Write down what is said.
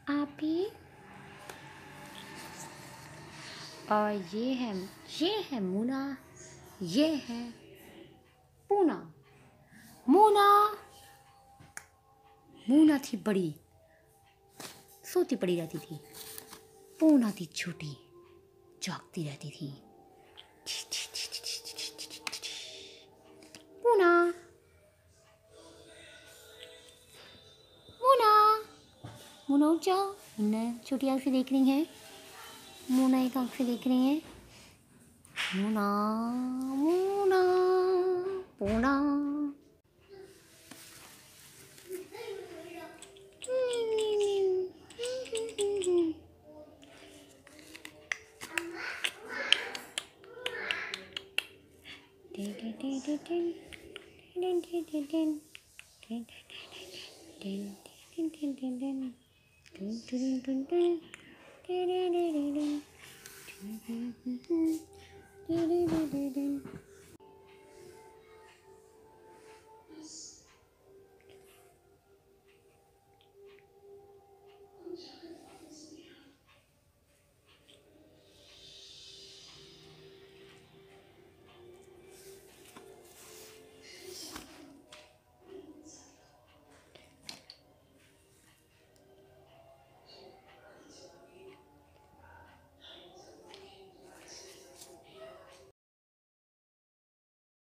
आपी। और ये है मूना, ये है पूना। मूना मूना थी बड़ी, सोती पड़ी रहती थी। पूना थी छोटी, जागती रहती थी। पूना मूना मूना उठ जाओ। मुन्ना छोटी आँख से देख रही है। मूना एक आँख से देख रही है। मूना मूना पूना।